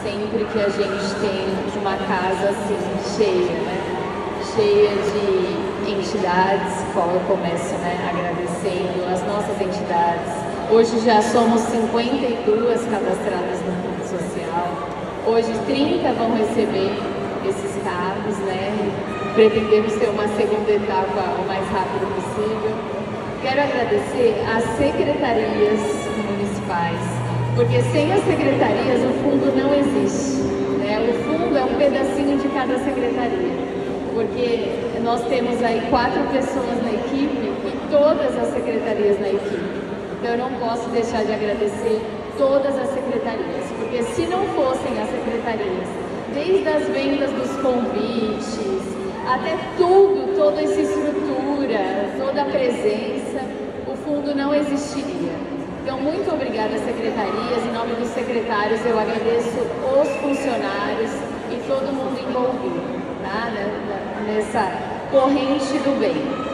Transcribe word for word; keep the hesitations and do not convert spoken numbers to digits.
sempre que a gente tem uma casa assim, cheia, né? Cheia de entidades, qual eu começo, né, agradecendo as nossas entidades. Hoje já somos cinquenta e duas cadastradas no Fundo Social. Hoje trinta vão receber esses cargos, né? Pretendemos ter uma segunda etapa o mais rápido possível. Quero agradecer às secretarias municipais, porque sem as secretarias o fundo não existe, né? O fundo é um pedacinho de cada secretaria, porque nós temos aí quatro pessoas na equipe e todas as secretarias na equipe. Então eu não posso deixar de agradecer todas as secretarias, porque se não fossem as secretarias, desde as vendas dos convites, até tudo, toda essa estrutura, toda a presença, o fundo não existiria. Então, muito obrigada às secretarias, em nome dos secretários eu agradeço os funcionários e todo mundo envolvido, tá? Nessa corrente do bem.